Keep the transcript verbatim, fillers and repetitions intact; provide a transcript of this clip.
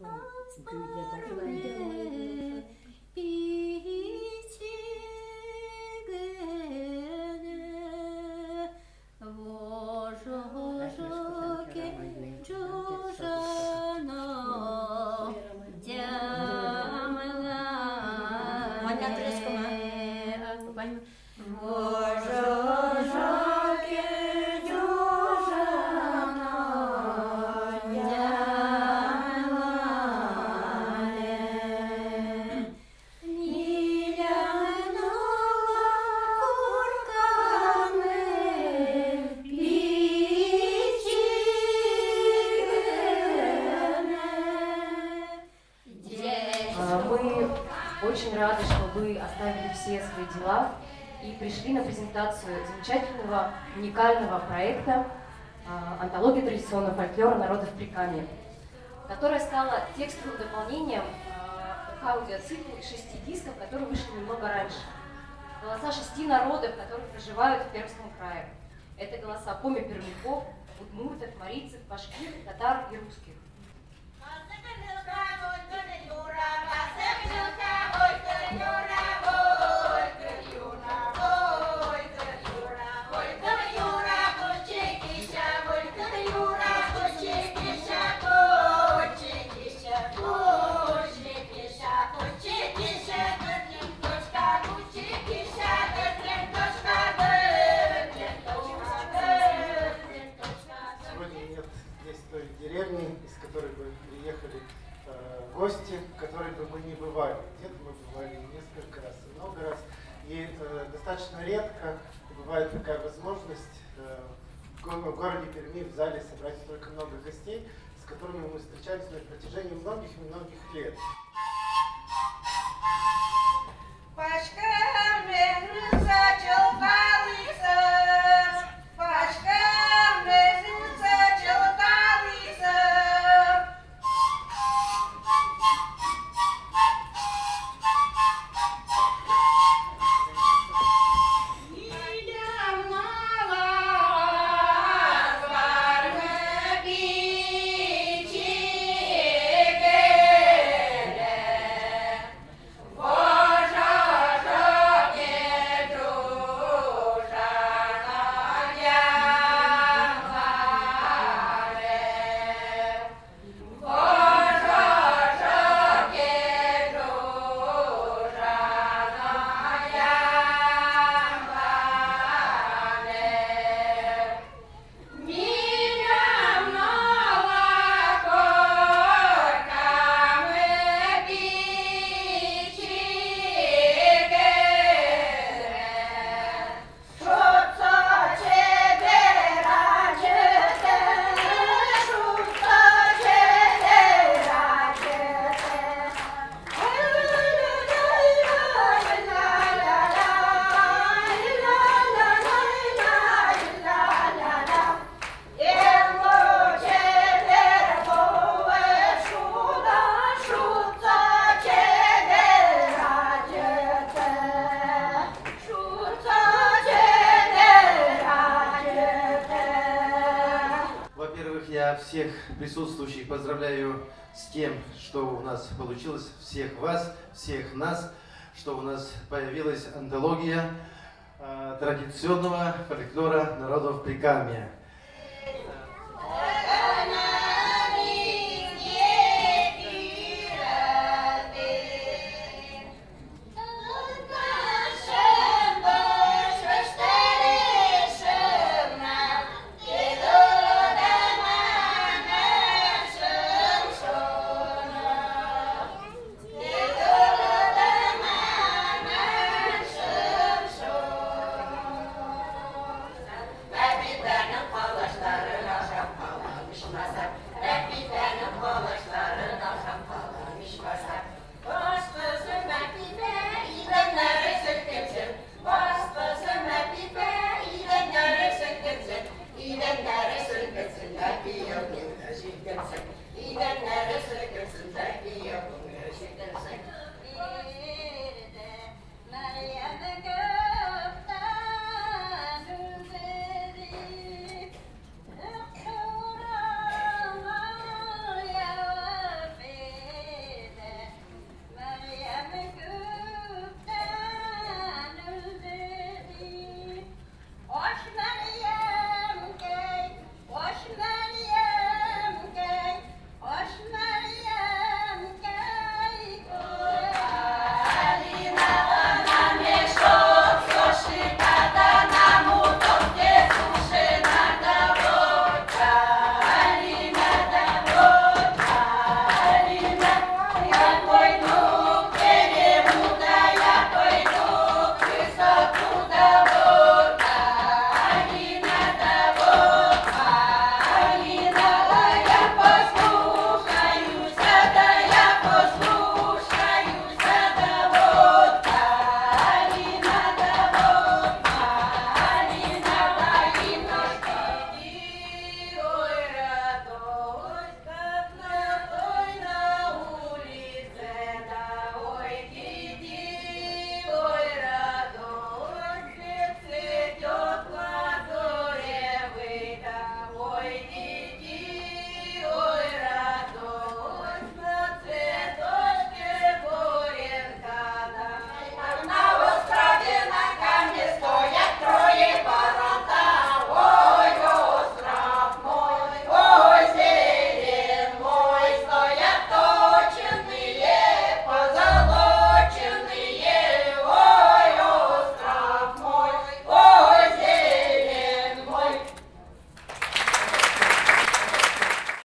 Очень рады, что вы оставили все свои дела и пришли на презентацию замечательного, уникального проекта «Антология традиционного фольклора народов Прикамья», которая стала текстовым дополнением к аудиоциклу из шести дисков, которые вышли немного раньше. Голоса шести народов, которые проживают в Пермском крае. Это голоса коми-пермяков, удмуртов, марийцев, башкир, татар и русских. Из которой бы приехали э, гости, в которой бы мы не бывали. Где-то мы бывали несколько раз, много раз. И э, достаточно редко бывает такая возможность э, в, го в городе Перми в зале собрать столько много гостей, с которыми мы встречались на протяжении многих и многих лет. Я всех присутствующих поздравляю с тем, что у нас получилось, всех вас, всех нас, что у нас появилась антология э, традиционного фольклора народов Прикамья. Yes.